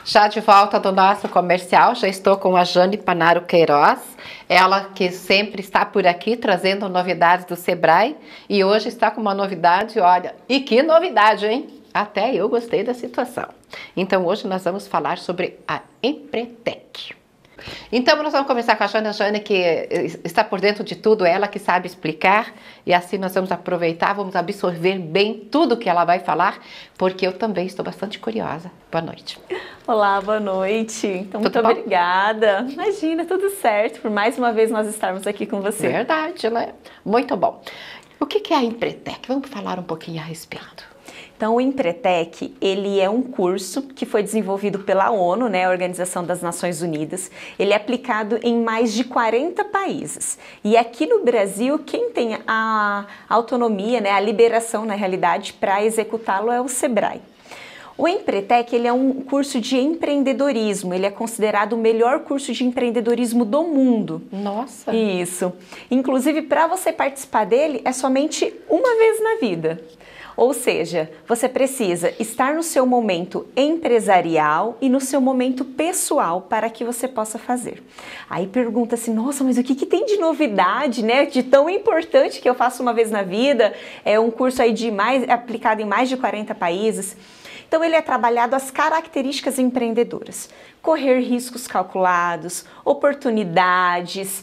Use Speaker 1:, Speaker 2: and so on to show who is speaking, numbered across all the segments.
Speaker 1: Já de volta do nosso comercial, já estou com a Jane Panaro Queiroz, ela que sempre está por aqui trazendo novidades do Sebrae e hoje está com uma novidade, olha, e que novidade, hein? Até eu gostei da situação. Então hoje nós vamos falar sobre a Empretec. Então nós vamos começar com a Jane que está por dentro de tudo, ela que sabe explicar e assim nós vamos aproveitar, vamos absorver bem tudo que ela vai falar, porque eu também estou bastante curiosa. Boa noite.
Speaker 2: Olá, boa noite. Então, muito obrigada. Imagina, tudo certo, por mais uma vez nós estarmos aqui com você.
Speaker 1: Verdade, né? Muito bom. O que é a Empretec? Vamos falar um pouquinho a respeito.
Speaker 2: Então, o Empretec, ele é um curso que foi desenvolvido pela ONU, né, a Organização das Nações Unidas. Ele é aplicado em mais de 40 países. E aqui no Brasil, quem tem a autonomia, né, a liberação, na realidade, para executá-lo é o Sebrae. O Empretec, ele é um curso de empreendedorismo, ele é considerado o melhor curso de empreendedorismo do mundo.
Speaker 1: Nossa!
Speaker 2: Isso. Inclusive, para você participar dele, é somente uma vez na vida. Ou seja, você precisa estar no seu momento empresarial e no seu momento pessoal para que você possa fazer. Aí pergunta-se, nossa, mas o que tem de novidade, né? De tão importante que eu faço uma vez na vida? É um curso aí aplicado em mais de 40 países. Então ele é trabalhado as características empreendedoras. Correr riscos calculados, oportunidades,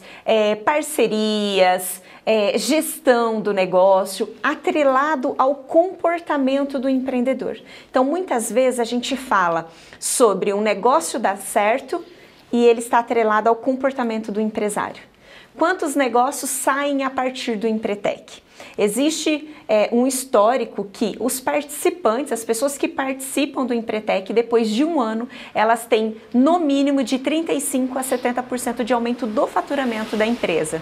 Speaker 2: parcerias, gestão do negócio, atrelado ao comportamento do empreendedor. Então, muitas vezes a gente fala sobre um negócio dar certo e ele está atrelado ao comportamento do empresário. Quantos negócios saem a partir do Empretec? Existe um histórico que os participantes, as pessoas que participam do Empretec, depois de um ano, elas têm no mínimo de 35% a 70% de aumento do faturamento da empresa.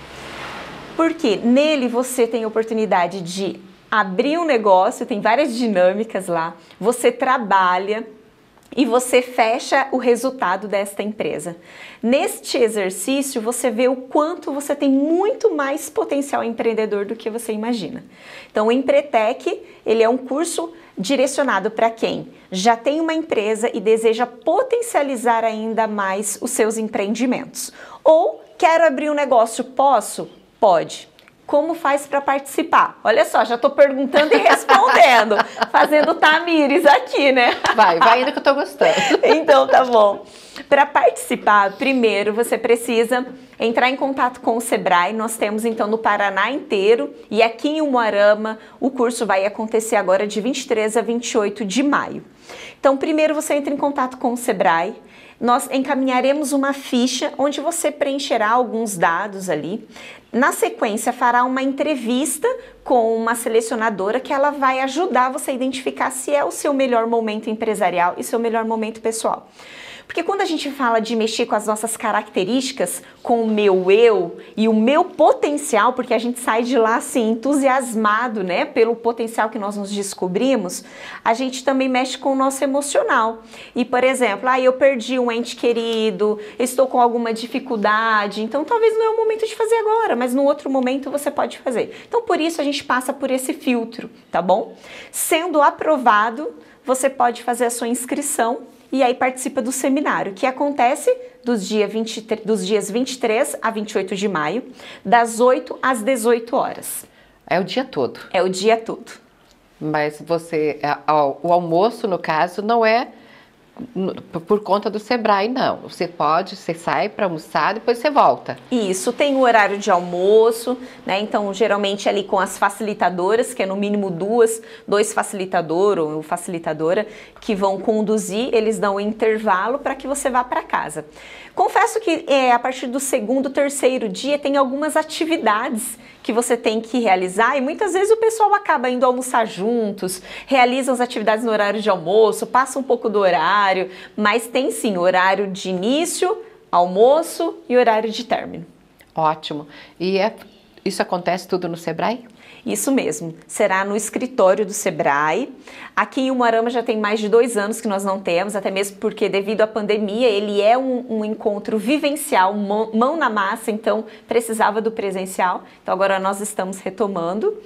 Speaker 2: Porque nele você tem a oportunidade de abrir um negócio, tem várias dinâmicas lá, você trabalha e você fecha o resultado desta empresa. Neste exercício, você vê o quanto você tem muito mais potencial empreendedor do que você imagina. Então, o Empretec, ele é um curso direcionado para quem já tem uma empresa e deseja potencializar ainda mais os seus empreendimentos. Ou, quero abrir um negócio, posso? Pode. Como faz para participar? Olha só, já estou perguntando e respondendo, fazendo tamires aqui, né?
Speaker 1: Vai indo que eu estou gostando.
Speaker 2: Então tá bom. Para participar, primeiro você precisa entrar em contato com o Sebrae. Nós temos então no Paraná inteiro e aqui em Umuarama o curso vai acontecer agora de 23 a 28 de maio. Então primeiro você entra em contato com o Sebrae. Nós encaminharemos uma ficha onde você preencherá alguns dados ali. Na sequência, fará uma entrevista com uma selecionadora que ela vai ajudar você a identificar se é o seu melhor momento empresarial e seu melhor momento pessoal. Porque quando a gente fala de mexer com as nossas características, com o meu eu e o meu potencial, porque a gente sai de lá assim entusiasmado, né, pelo potencial que nós nos descobrimos, a gente também mexe com o nosso emocional. E, por exemplo, eu perdi um ente querido, estou com alguma dificuldade, então talvez não é o momento de fazer agora, mas no outro momento você pode fazer. Então, por isso a gente passa por esse filtro, tá bom? Sendo aprovado, você pode fazer a sua inscrição e aí participa do seminário, que acontece dos dias 23 a 28 de maio, das 8 às 18 horas.
Speaker 1: É o dia todo?
Speaker 2: É o dia todo.
Speaker 1: Mas o almoço, no caso, não é por conta do Sebrae, não. Você sai para almoçar, depois você volta.
Speaker 2: Isso, tem o horário de almoço, né? Então, geralmente ali com as facilitadoras, que é no mínimo dois facilitadores ou facilitadora, que vão conduzir, eles dão um intervalo para que você vá para casa. Confesso que a partir do segundo, terceiro dia tem algumas atividades que você tem que realizar e muitas vezes o pessoal acaba indo almoçar juntos, realizam as atividades no horário de almoço, passa um pouco do horário, mas tem sim horário de início, almoço e horário de término.
Speaker 1: Ótimo. E isso acontece tudo no Sebrae?
Speaker 2: Isso mesmo, será no escritório do Sebrae. Aqui em Umuarama já tem mais de 2 anos que nós não temos, até mesmo porque devido à pandemia ele é um encontro vivencial, mão na massa, então precisava do presencial. Então agora nós estamos retomando.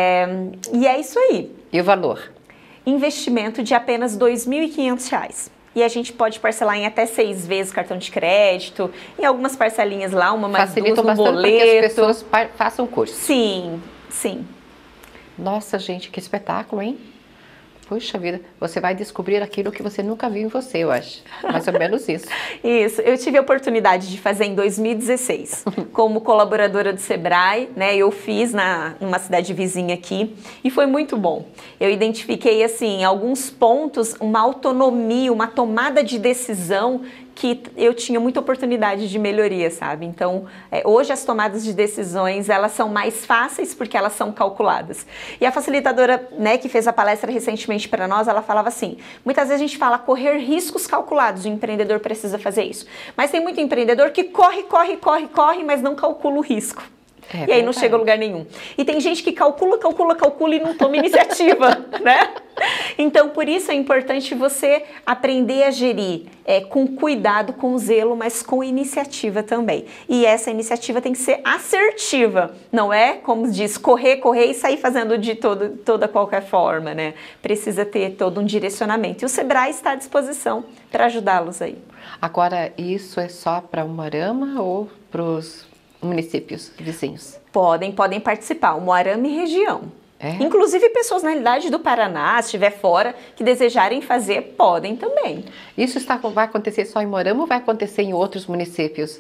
Speaker 2: E é isso aí.
Speaker 1: E o valor?
Speaker 2: Investimento de apenas R$ 2.500. E a gente pode parcelar em até 6 vezes cartão de crédito, em algumas parcelinhas lá, uma mais duas no
Speaker 1: bastante
Speaker 2: boleto.
Speaker 1: para que as pessoas façam curso.
Speaker 2: Sim, sim.
Speaker 1: Nossa, gente, que espetáculo, hein? Puxa vida, você vai descobrir aquilo que você nunca viu em você, eu acho. Mais ou menos isso.
Speaker 2: Isso, eu tive a oportunidade de fazer em 2016, como colaboradora do Sebrae, né? Eu fiz numa cidade vizinha aqui e foi muito bom. Eu identifiquei, assim, em alguns pontos, uma autonomia, uma tomada de decisão que eu tinha muita oportunidade de melhoria, sabe? Então, hoje as tomadas de decisões, elas são mais fáceis porque elas são calculadas. E a facilitadora, né, que fez a palestra recentemente para nós, ela falava assim, muitas vezes a gente fala correr riscos calculados, o empreendedor precisa fazer isso. Mas tem muito empreendedor que corre, mas não calcula o risco. E aí não chega a lugar nenhum. E tem gente que calcula e não toma iniciativa, né? Então, por isso é importante você aprender a gerir com cuidado, com zelo, mas com iniciativa também. E essa iniciativa tem que ser assertiva, não é, como diz, correr e sair fazendo de toda qualquer forma, né? Precisa ter todo um direcionamento. E o Sebrae está à disposição para ajudá-los aí.
Speaker 1: Agora, isso é só para Umuarama ou para os municípios vizinhos?
Speaker 2: Podem participar, Umuarama e região. Inclusive pessoas na realidade do Paraná, se estiver fora, que desejarem fazer, podem também.
Speaker 1: Isso vai acontecer só em Umuarama ou vai acontecer em outros municípios?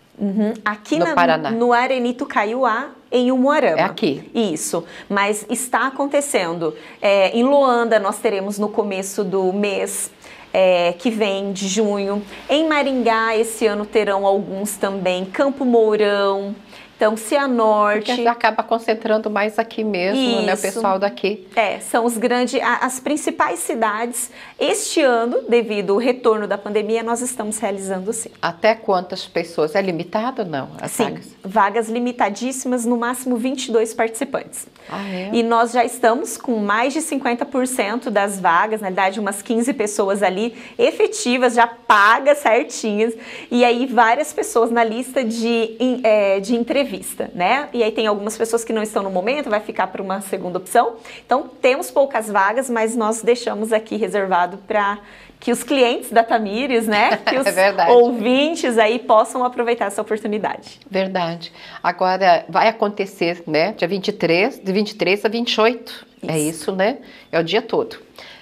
Speaker 2: Aqui
Speaker 1: no Paraná.
Speaker 2: No Areni Tucaiuá, em Umuarama.
Speaker 1: É aqui.
Speaker 2: Isso, mas está acontecendo. Em Luanda nós teremos no começo do mês que vem, de junho. Em Maringá esse ano terão alguns também, Campo Mourão. Então, Cianorte...
Speaker 1: Porque acaba concentrando mais aqui mesmo, né? O pessoal daqui.
Speaker 2: São os grandes, as principais cidades. Este ano, devido ao retorno da pandemia, nós estamos realizando sim.
Speaker 1: Até quantas pessoas? É limitado ou não? As vagas?
Speaker 2: Vagas limitadíssimas, no máximo 22 participantes.
Speaker 1: É?
Speaker 2: E nós já estamos com mais de 50% das vagas, na verdade umas 15 pessoas ali efetivas, já pagas certinhas. E aí várias pessoas na lista de entrevista, né? E aí tem algumas pessoas que não estão no momento, vai ficar para uma segunda opção. Então temos poucas vagas, mas nós deixamos aqui reservado para que os clientes da Tamires, né, que os ouvintes aí possam aproveitar essa oportunidade.
Speaker 1: Verdade. Agora vai acontecer, né, dia 23, de 23 a 28. Isso. É isso, né? É o dia todo.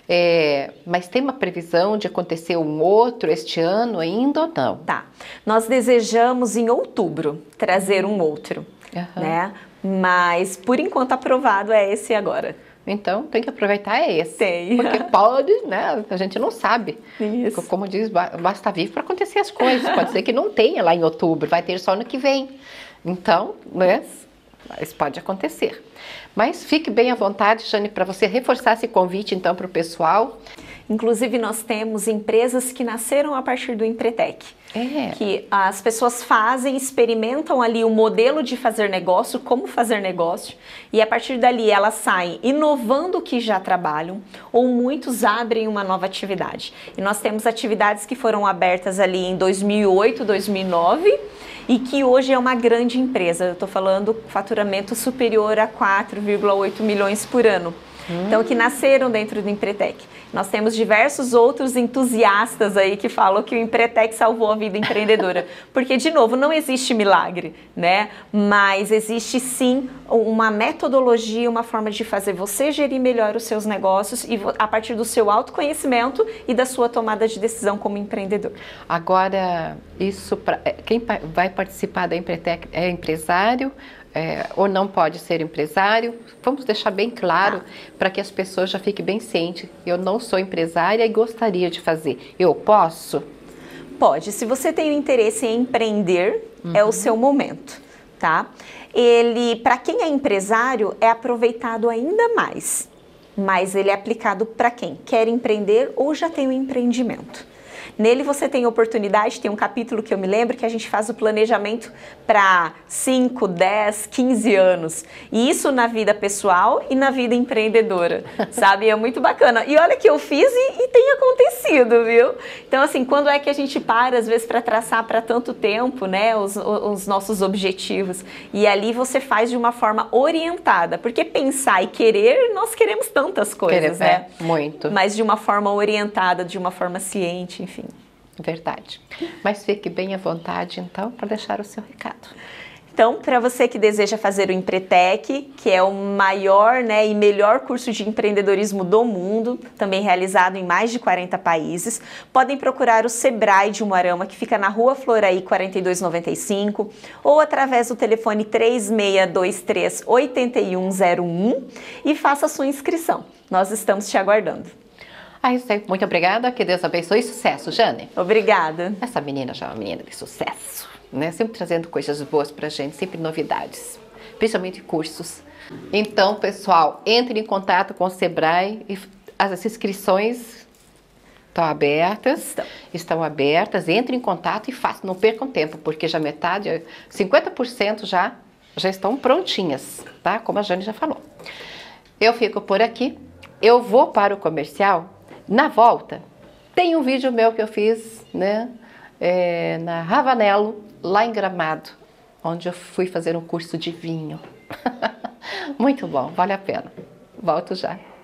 Speaker 1: Mas tem uma previsão de acontecer um outro este ano ainda ou não?
Speaker 2: Tá. Nós desejamos em outubro trazer um outro, né? Mas por enquanto aprovado é esse agora.
Speaker 1: Então tem que aproveitar esse.
Speaker 2: Tem.
Speaker 1: Porque pode, né? A gente não sabe.
Speaker 2: Isso.
Speaker 1: Como diz, basta estar vivo para acontecer as coisas. Pode ser que não tenha lá em outubro, vai ter só ano que vem. Então, né? Isso pode acontecer. Mas fique bem à vontade, Jane, para você reforçar esse convite, então, para o pessoal.
Speaker 2: Inclusive, nós temos empresas que nasceram a partir do Empretec. Que as pessoas fazem, experimentam ali o modelo de fazer negócio, como fazer negócio, e a partir dali elas saem inovando o que já trabalham, ou muitos abrem uma nova atividade. E nós temos atividades que foram abertas ali em 2008, 2009, e que hoje é uma grande empresa. Eu estou falando faturamento superior a 4,8 milhões por ano. Então, que nasceram dentro do Empretec. Nós temos diversos outros entusiastas aí que falam que o Empretec salvou a vida empreendedora. Porque, de novo, não existe milagre, né? Mas existe sim uma metodologia, uma forma de fazer você gerir melhor os seus negócios e a partir do seu autoconhecimento e da sua tomada de decisão como empreendedor.
Speaker 1: Agora, isso quem vai participar da Empretec é empresário? Ou não pode ser empresário? Vamos deixar bem claro para que as pessoas já fiquem bem cientes. Eu não sou empresária e gostaria de fazer. Eu posso?
Speaker 2: Pode. Se você tem o interesse em empreender, é o seu momento, tá? Ele, para quem é empresário, é aproveitado ainda mais. Mas ele é aplicado para quem quer empreender ou já tem um empreendimento. Nele você tem oportunidade, tem um capítulo que eu me lembro que a gente faz o planejamento para 5, 10, 15 anos. E isso na vida pessoal e na vida empreendedora, sabe? É muito bacana. E olha que eu fiz e tem acontecido, viu? Então, assim, quando é que a gente para, às vezes, para traçar para tanto tempo, né, os nossos objetivos? E ali você faz de uma forma orientada, porque pensar e querer, nós queremos tantas coisas, né?
Speaker 1: Muito.
Speaker 2: Mas de uma forma orientada, de uma forma ciente, enfim.
Speaker 1: Verdade. Mas fique bem à vontade, então, para deixar o seu recado.
Speaker 2: Então, para você que deseja fazer o Empretec, que é o maior, né, e melhor curso de empreendedorismo do mundo, também realizado em mais de 40 países, podem procurar o Sebrae de Umuarama, que fica na Rua Floraí 4295, ou através do telefone 3623-8101 e faça a sua inscrição. Nós estamos te aguardando.
Speaker 1: Muito obrigada, que Deus abençoe e sucesso, Jane.
Speaker 2: Obrigada.
Speaker 1: Essa menina já é uma menina de sucesso, né? Sempre trazendo coisas boas pra gente, sempre novidades, principalmente cursos. Então, pessoal, entre em contato com o Sebrae e as inscrições estão abertas, entre em contato e façam, não percam tempo, porque já metade, 50% já estão prontinhas, tá? Como a Jane já falou. Eu fico por aqui, eu vou para o comercial. Na volta, tem um vídeo meu que eu fiz, né, na Ravanello, lá em Gramado, onde eu fui fazer um curso de vinho. Muito bom, vale a pena. Volto já.